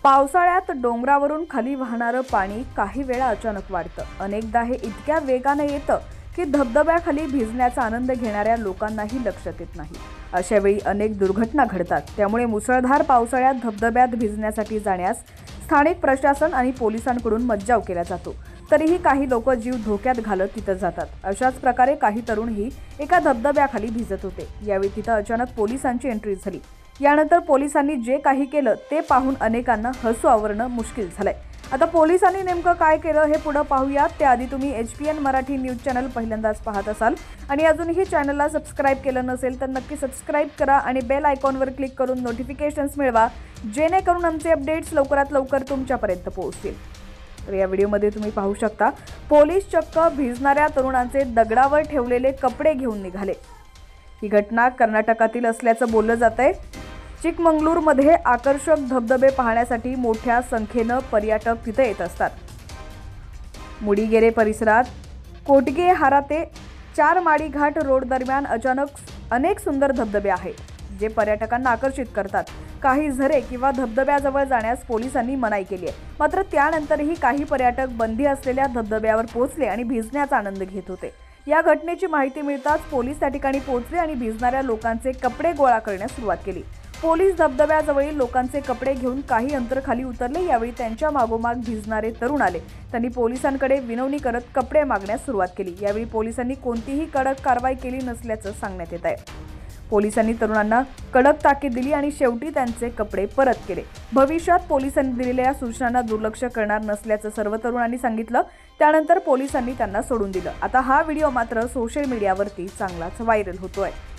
पावसाळ्यात डोंगरावरून खाली वाहणारं पाणी काही वेळा अचानक वाढतं। अनेकदा हे इतक्या वेगाने येतं की धबधब्याखाली भिजण्याचा आनंद घेणाऱ्या लोकांनाही लक्षात येत नाही। अशा वेळी अनेक दुर्घटना घडतात। त्यामुळे मुसळधार पावसाळ्यात धबधब्यात भिजण्यासाठी जाण्यास स्थानिक प्रशासन आणि पोलिसांकडून मज्जाव केला जातो। तरीही काही लोक जीव धोक्यात घालत तिथे जातात। अशाच प्रकारे काही तरुणही एका धबधब्याखाली भिजत होते। यावेळी तिथे अचानक पोलिसांची एंट्री झाली। यानंतर पोलिसांनी जे काही केलं ते पाहून अनेकांना हसू आवरणं मुश्किल झालंय। आता पोलिसांनी नेमकं काय केलं हे पुढे पाहूयात। त्याआधी तुम्ही HPN मराठी न्यूज चॅनल पहिल्यांदाच पाहत असाल आणि अजूनही चॅनलला सबस्क्राइब केलं नसेल तर नक्की सबस्क्राइब करा आणि बेल आयकॉनवर क्लिक करून नोटिफिकेशन्स मिळवा, जेणेकरून आमचे अपडेट्स लवकरात लवकर तुमच्यापर्यंत पोहोचतील। तर या व्हिडिओमध्ये तुम्ही पाहू शकता, पोलीस चक्क भिजणाऱ्या तरुणांचे दगडावर ठेवलेले कपडे घेऊन निघाले। ही घटना कर्नाटकातील असल्याचं बोललं जातंय। चिकमंगळूरमध्ये आकर्षक धबधबे पाहण्यासाठी मोठ्या संख्येनं पर्यटक तिथे येत असतात। मुडिगेरे परिसरात कोटगे हारा ते 4 माडी घाट रोड दरम्यान अनेक सुंदर धबधबे आहेत, जे पर्यटकांना आकर्षित करतात। काही झरे किंवा धबधब्याजवळ जाण्यास पोलिसांनी मनाई केली आहे। मात्र त्यानंतरही काही पर्यटक बंदी असलेल्या धबधब्यावर पोहोचले आणि भिजण्याचा आनंद घेत होते। या घटनेची माहिती मिळताच पोलीस त्या ठिकाणी पोहोचले आणि भिजणाऱ्या लोकांचे कपडे गोळा करण्यास सुरुवात केली। पोलीस धबधब्याजवळील लोकांचे कपडे घेऊन काही अंतर खाली उतरले। यावेळी त्यांच्या मागोमाग भिजणारे तरुण आले। त्यांनी पोलिसांकडे विनवणी करत कपडे मागण्यास सुरुवात केली। यावेळी पोलिसांनी कोणतीही कडक कारवाई केली नसल्याचं सांगण्यात येत आहे। पोलिसांनी तरुणांना कडक ताकीद दिली आणि शेवटी त्यांचे कपडे परत केले। भविष्यात पोलिसांनी दिलेल्या सूचनांना दुर्लक्ष करणार नसल्याचं सर्व तरुणांनी सांगितलं। त्यानंतर पोलिसांनी त्यांना सोडून दिलं। आता हा व्हिडिओ मात्र सोशल मीडियावरती चांगलाच व्हायरल होतोय।